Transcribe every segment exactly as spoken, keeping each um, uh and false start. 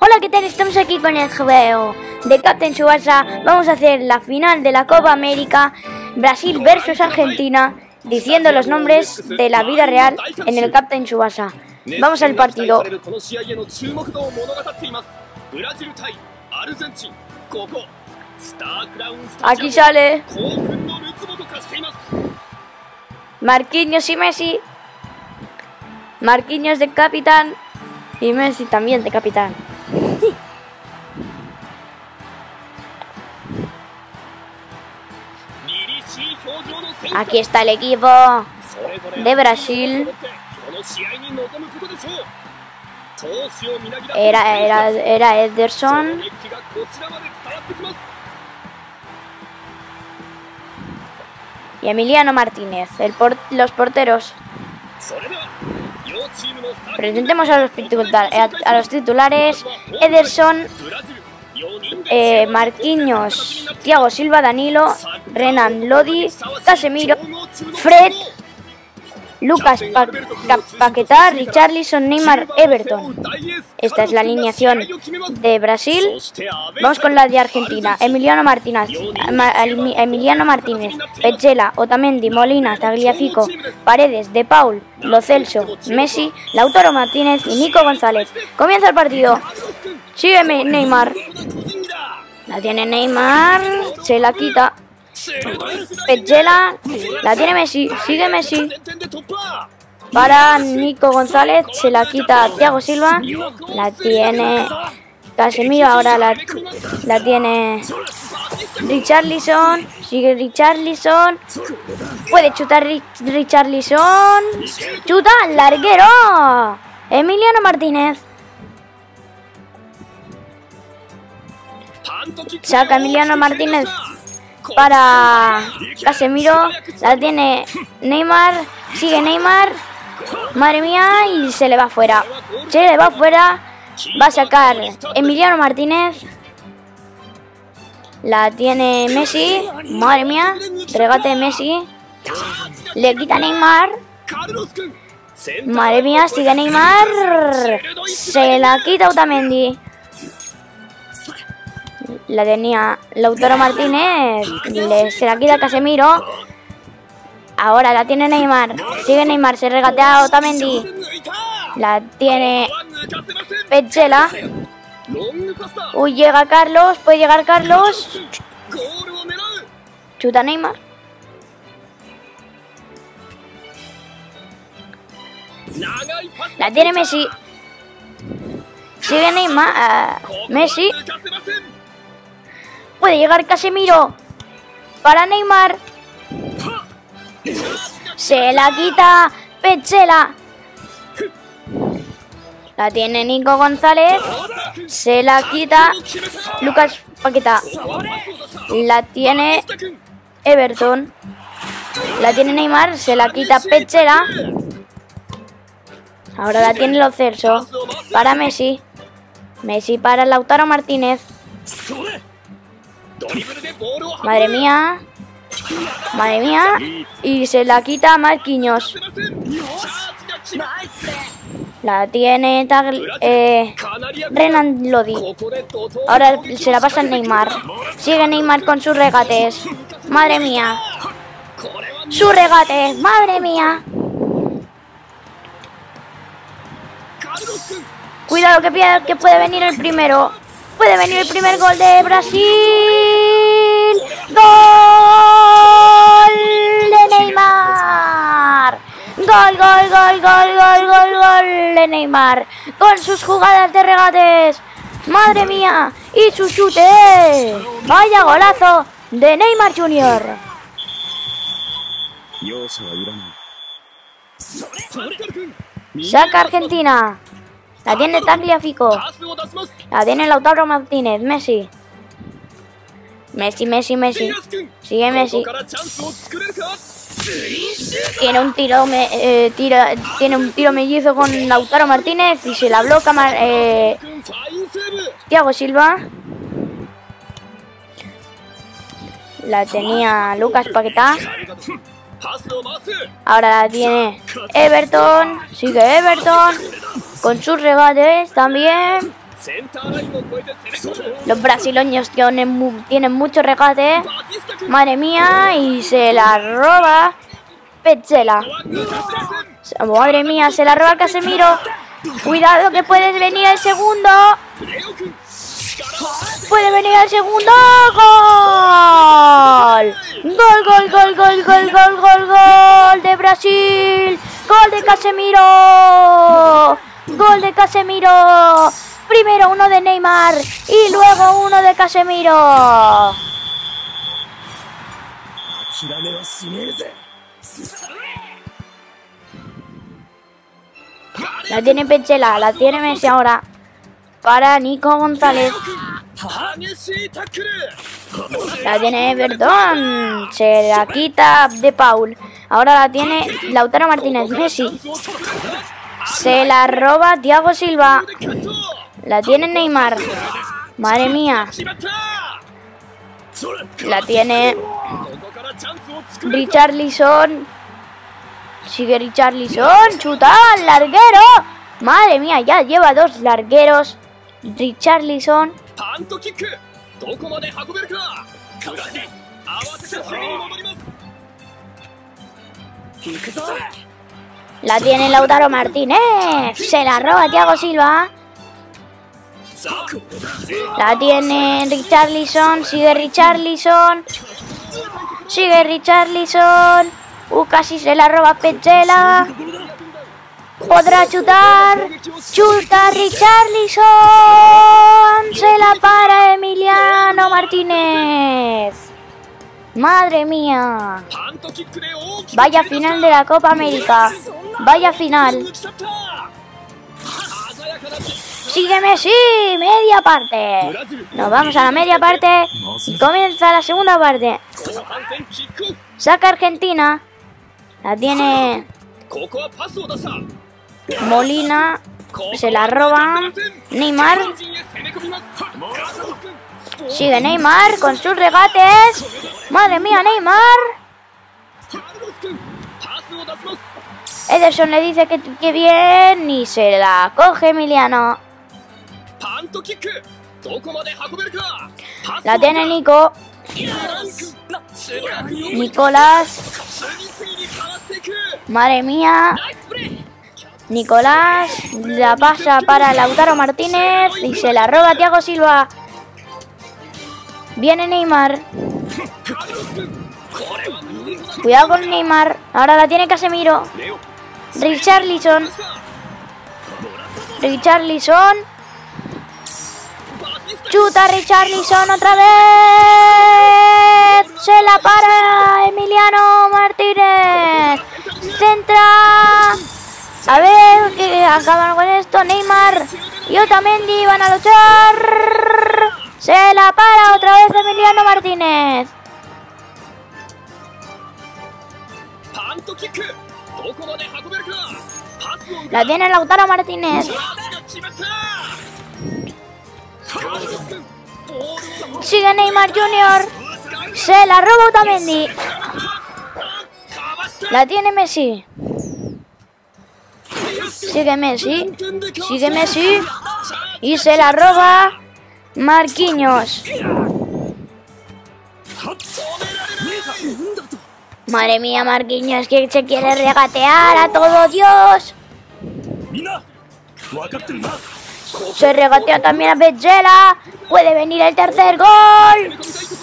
Hola, ¿qué tal? Estamos aquí con el juego de Captain Tsubasa. Vamos a hacer la final de la Copa América, Brasil versus Argentina, diciendo los nombres de la vida real en el Captain Tsubasa. Vamos al partido. Aquí sale Marquinhos y Messi. Marquinhos de capitán y Messi también de capitán. Aquí está el equipo de Brasil. Era, era, era Ederson. Y Emiliano Martínez, el por, los porteros. Presentemos a los, a, a los titulares. Ederson, eh, Marquinhos, Thiago Silva, Danilo, Renan Lodi, Casemiro, Fred, Lucas pa Paquetá, Richarlison, Neymar, Everton. Esta es la alineación de Brasil. Vamos con la de Argentina. Emiliano Martínez, Emiliano Martínez, Petzela, Otamendi, Molina, Tagliafico, Paredes, De Paul, Lo Celso, Messi, Lautaro Martínez y Nico González. Comienza el partido. Sígueme, Neymar. La tiene Neymar, se la quita. Petzela, la tiene Messi, sigue Messi. Para Nico González, se la quita Thiago Silva. La tiene Casemiro, ahora la, la tiene Richarlison. Sigue Richarlison. Puede chutar Richarlison. Chuta, larguero. Emiliano Martínez. Saca Emiliano Martínez para Casemiro. La tiene Neymar. Sigue Neymar. Madre mía, y se le va fuera. Se le va fuera. Va a sacar Emiliano Martínez. La tiene Messi. Madre mía. Regate de Messi. Le quita Neymar. Madre mía, sigue Neymar. Se la quita Otamendi. La tenía Lautaro Martínez. Le, se la quita Casemiro. Ahora la tiene Neymar. Sigue Neymar. Se regatea a Otamendi. La tiene Petzela. Uy, llega Carlos. Puede llegar Carlos. Chuta Neymar. La tiene Messi. Sigue Neymar. Uh, Messi. Puede llegar Casemiro. Para Neymar. Se la quita Petzela. La tiene Nico González. Se la quita Lucas Paquetá. La tiene Everton. La tiene Neymar. Se la quita Petzela. Ahora la tiene Lo Celso. Para Messi. Messi para Lautaro Martínez. Madre mía. Madre mía. Y se la quita Marquinhos. La tiene eh, Renan Lodi. Ahora se la pasa Neymar. Sigue Neymar con sus regates. Madre mía. Su regate. Madre mía. Cuidado que, que puede venir el primero. Puede venir el primer gol de Brasil. ¡Gol de Neymar! Gol, gol, gol, gol, gol, gol, gol de Neymar. Con sus jugadas de regates. ¡Madre mía! Y su chute. ¡Vaya golazo de Neymar junior! Saca Argentina. La tiene Tagliafico. La tiene Lautaro Martínez. Messi. Messi, Messi, Messi. Sigue Messi. Tiene un tiro, me, eh, tira, tiene un tiro mellizo con Lautaro Martínez y se la bloca eh, Thiago Silva. La tenía Lucas Paquetá. Ahora la tiene Everton. Sigue Everton. Con sus regates también. Los brasileños tienen, mu tienen mucho regate. Madre mía, y se la roba Petzela. Madre mía, se la roba Casemiro. Cuidado que puede venir el segundo. Puede venir el segundo. ¡Gol! Gol, gol, gol, gol, gol, gol, gol, gol de Brasil. Gol de Casemiro. Gol de Casemiro. Primero uno de Neymar y luego uno de Casemiro. La tiene Petzela, la tiene Messi ahora. Para Nico González. La tiene Everton. Se la quita De Paul. Ahora la tiene Lautaro Martínez. Messi. Se la roba Thiago Silva. La tiene Neymar. Madre mía. La tiene Richarlison. Sigue Richarlison. Chuta al larguero. Madre mía, ya lleva dos largueros. Richarlison. La tiene Lautaro Martínez. Se la roba Thiago Silva. La tiene Richarlison. Sigue Richarlison. Sigue Richarlison. Uh, casi se la roba Petzela. Podrá chutar. Chuta Richarlison. Se la para Emiliano Martínez. Madre mía. Vaya final de la Copa América. Vaya final. Sigue Messi. Media parte. Nos vamos a la media parte. Y comienza la segunda parte. Saca Argentina. La tiene Molina. Se la roban. Neymar. Sigue Neymar con sus regates. Madre mía, Neymar. Ederson le dice que, que bien y se la coge Emiliano. La tiene Nico. Nicolás. Madre mía. Nicolás la pasa para Lautaro Martínez y se la roba Thiago Silva. Viene Neymar. Cuidado con Neymar. Ahora la tiene Casemiro. Richarlison. Richarlison. Chuta Richarlison otra vez. Se la para Emiliano Martínez. Centra. A ver que acaban con esto. Neymar y Otamendi van a luchar. Se la para otra vez Emiliano Martínez. La tiene Lautaro Martínez. Sigue Neymar junior Se la roba Otamendi. La tiene Messi. Sigue Messi. Sigue Messi. Y se la roba Marquinhos. Madre mía, Marquinhos, que se quiere regatear a todo Dios. Se regatea también a Petzela. Puede venir el tercer gol.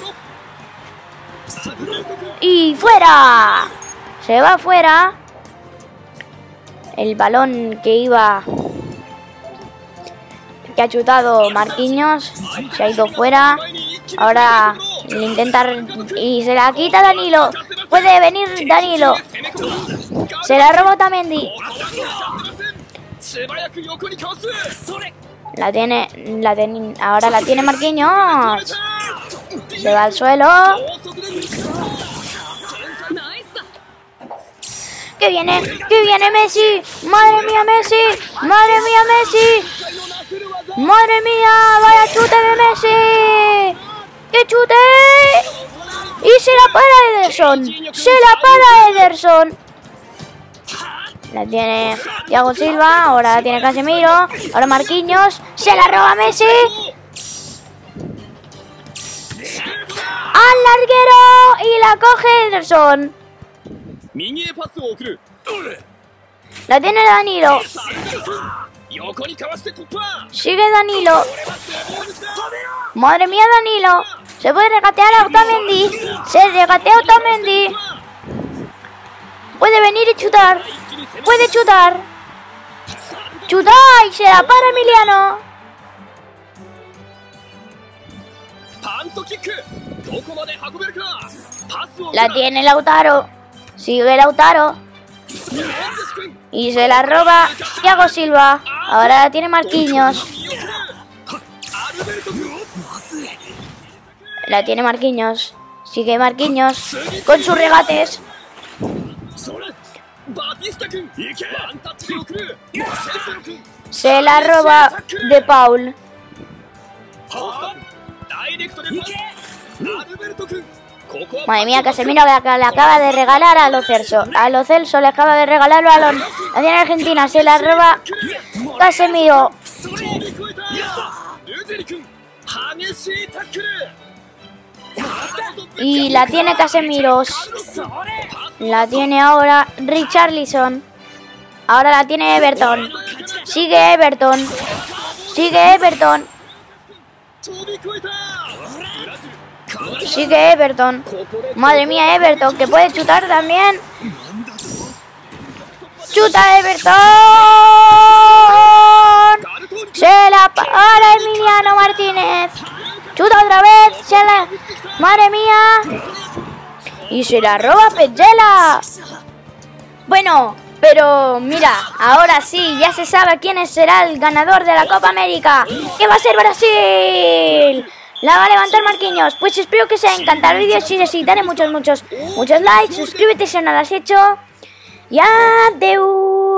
Y fuera. Se va fuera. El balón que iba... que ha chutado Marquinhos. Se ha ido fuera. Ahora intenta... y se la quita Danilo. Puede venir Danilo. Se la roba Otamendi. La tiene, la tiene, ahora la tiene Marquinhos. Se va al suelo. ¡Que viene! ¡Que viene Messi! ¡Madre mía, Messi! ¡Madre mía, Messi! ¡Madre mía! ¡Vaya chute de Messi! ¡Qué chute! ¡Y se la para Ederson! ¡Se la para Ederson! La tiene Thiago Silva, ahora la tiene Casemiro. Ahora Marquinhos, se la roba Messi. Al larguero y la coge Ederson. La tiene Danilo. Sigue Danilo. Madre mía, Danilo. Se puede regatear a Otamendi. Se regatea a Otamendi. Puede venir y chutar. Puede chutar. Chuta y se la para Emiliano. La tiene Lautaro. Sigue Lautaro. Y se la roba Thiago Silva. Ahora la tiene Marquinhos. La tiene Marquinhos. Sigue Marquinhos con sus regates. Se la roba De Paul. Madre mía, Casemiro le acaba de regalar a Lo Celso. A Lo Celso le acaba de regalar el balón. La tiene Argentina, se la roba Casemiro. Y la tiene Casemiro. La tiene ahora Richarlison. Ahora la tiene Everton. Sigue Everton. Sigue Everton. Sigue Everton. Madre mía, Everton, que puede chutar también. Chuta Everton. Se la para Emiliano Martínez. Chuta otra vez. Se la... Madre mía. Y se la roba Petzela. Bueno, pero mira, ahora sí, ya se sabe quién será el ganador de la Copa América. Que va a ser Brasil. La va a levantar Marquinhos. Pues espero que os haya encantado el vídeo. Si es así, dale muchos, muchos, muchos likes. Suscríbete si no lo has hecho. Y adiós.